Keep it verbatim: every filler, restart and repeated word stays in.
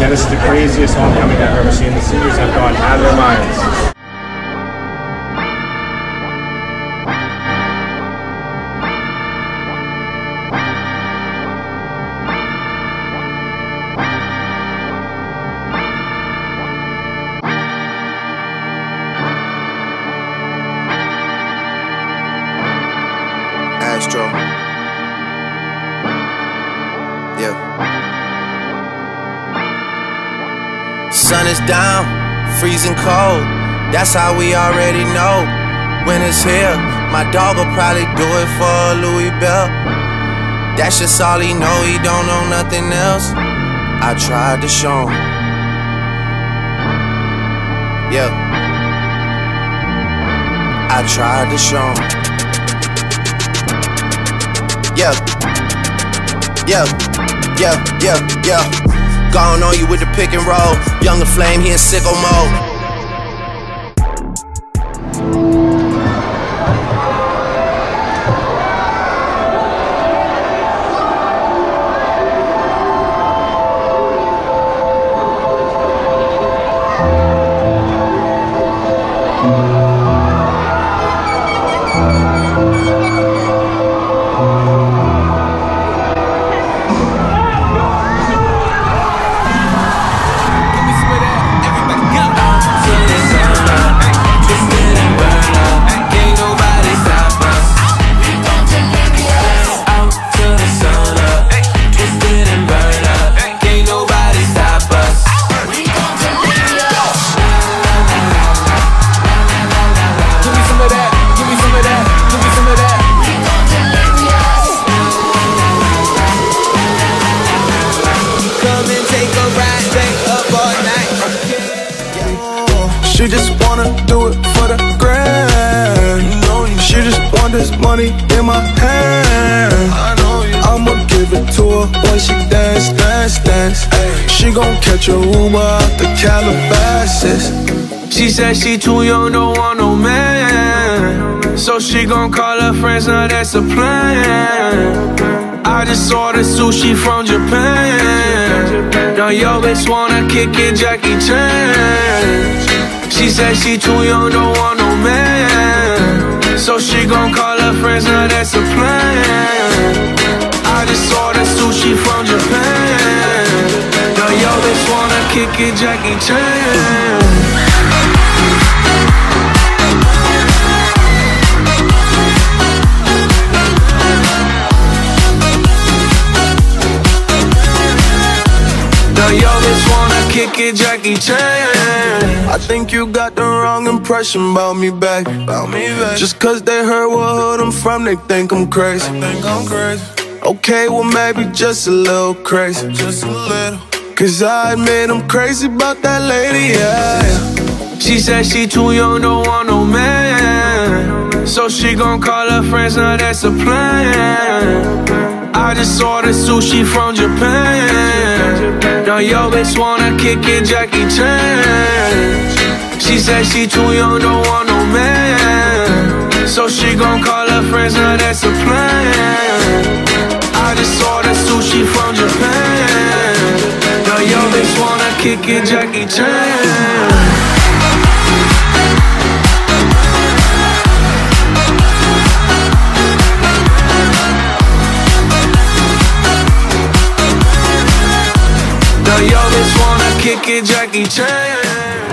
man, this is the craziest homecoming I've ever seen. The seniors have gone out of their minds. Astro. Yeah. Sun is down, freezing cold. That's how we already know. When it's here, my dog will probably do it for a Louis belt. That's just all he know, he don't know nothing else. I tried to show him. Yeah. I tried to show him. Yeah, yeah, yeah, yeah, yeah. Gone on you with the pick and roll. Younger flame, he in sicko mode. She just wanna do it for the grand. She just want this money in my hand. I'ma give it to her when she dance, dance, dance. She gon' catch a Uber out the Calabasas. She said she too young, don't want no man. So she gon' call her friends, now that's a plan. I just ordered sushi from Japan. Now yo bitch wanna kick it, Jackie Chan. She said she too young, don't want no man. So she gon' call her friends, now that's a plan. I just ordered sushi from Japan. Now yo bitch wanna kick it, Jackie Chan. Yo, bitch wanna kick it, Jackie Chan. I think you got the wrong impression about me back. About me back. Just cause they heard what hood I'm from, they think I'm crazy. They think I'm crazy. Okay, well maybe just a little crazy. Just a little. Cause I admit I'm crazy about that lady, yeah. She said she too young, don't want no man. So she gon' call her friends, now that's a plan. I just ordered sushi from Japan. Now yo bitch wanna kick it, Jackie Chan. She said she too young, don't want no man. So she gon' call her friends, now that's a plan. I just ordered sushi from Japan. Now yo bitch wanna kick it, Jackie Chan. Yo, bitch wanna kick it, Jackie Chan.